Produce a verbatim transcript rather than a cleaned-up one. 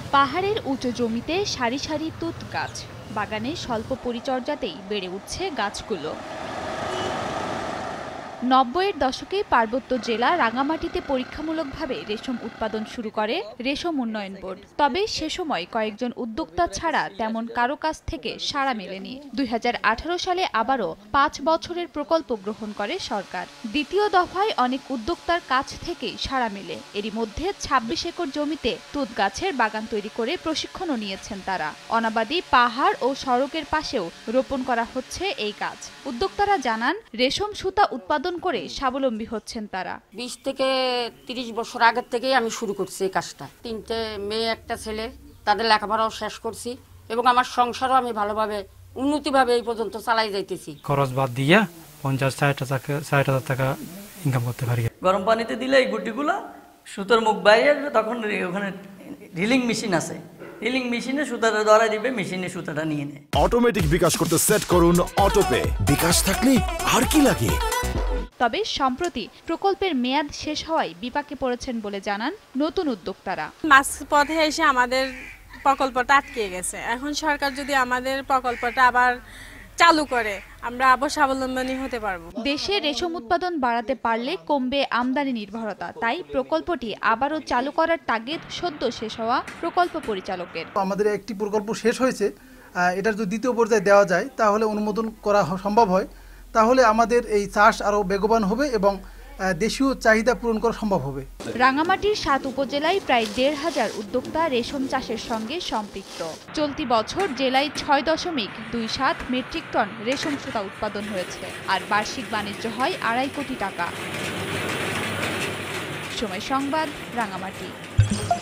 পাহাড়ের উঁচু জমিতে সারি সারি তুঁত গাছ, বাগানে স্বল্প পরিচর্যাতেই বেড়ে উঠছে গাছগুলো। নব্বইয়ের দশকে পার্বত্য জেলা রাঙ্গামাটিতে পরীক্ষামূলকভাবে রেশম উৎপাদন শুরু করে রেশম উন্নয়ন বোর্ড। তবে সে সময় কয়েকজন উদ্যোক্তা ছাড়া তেমন কারো কাছ থেকে সাড়া মেলেনি। দুই হাজার আঠারো সালে আবারও পাঁচ বছরের প্রকল্প গ্রহণ করে সরকার। দ্বিতীয় দফায় অনেক উদ্যোক্তার কাছ থেকেই সাড়া মেলে। এরই মধ্যে ছাব্বিশ একর জমিতে তুঁত গাছের বাগান তৈরি করে প্রশিক্ষণও নিয়েছেন তারা। অনাবাদি পাহাড় ও সড়কের পাশেও রোপণ করা হচ্ছে এই গাছ। উদ্যোক্তারা জানান, রেশম সুতা উৎপাদন করে স্বাবলম্বী হচ্ছেন তারা। বিশ থেকে তিরিশ বছর আগের থেকেই আমি শুরু করছি এই কাজটা। তিনটে মেয়ে একটা ছেলে, তাদের লেখাপড়াও শেষ করছি এবং আমার সংসারও আমি ভালোভাবে উন্নতিভাবে এই পর্যন্ত চালাই যাইতেছি। খরচ বাদ দিয়ে পঞ্চাশ ষাট হাজার টাকা ইনকাম করতে পারি। গরম পানিতে দিলে এই গুটিগুলো সুতোর মুখ বাইরে আসবে, তখন ওখানে রিলিং মেশিন আছে, রিলিং মেশিনে সুতাটা ধরা দিবে, মেশিনে সুতাটা নিয়ে নেয়। অটোমেটিক বিকাশ করতে সেট করুন অটোপে। বিকাশ থাকলে আর কি লাগে। তবে সম্প্রতি প্রকল্পের মেয়াদ শেষ হওয়ায় বিপাকে পড়েছেন বলে জানান নতুন উদ্যোক্তারা। মাঝ পথে এসে আমাদের প্রকল্পটা আটকে গেছে। এখন সরকার যদি আমাদের প্রকল্পটা আবার চালু করে, আমরা আবার স্বাবলম্বী হতে পারবো। দেশে রেশম উৎপাদন বাড়াতে পারলে কমবে আমদানি নির্ভরতা। তাই প্রকল্পটি আবারও চালু করার তাগিদ সদ্য শেষ হওয়া প্রকল্প পরিচালকের। আমাদের একটি প্রকল্প শেষ হয়েছে, এটার যদি দ্বিতীয় পর্যায়ে দেওয়া যায় তাহলে অনুমোদন করা সম্ভব হয়, তাহলে আমাদের এই চাষ আরও বেগবান হবে এবং দেশীয় চাহিদা পূরণ করা সম্ভব হবে। রাঙ্গামাটির সাত উপজেলায় প্রায় দেড় হাজার উদ্যোক্তা রেশম চাষের সঙ্গে সম্পৃক্ত। চলতি বছর জেলায় ছয় দশমিক দুই সাত মেট্রিক টন রেশম সুতা উৎপাদন হয়েছে, আর বার্ষিক বাণিজ্য হয় আড়াই কোটি টাকা। সময় সংবাদ, রাঙ্গামাটি।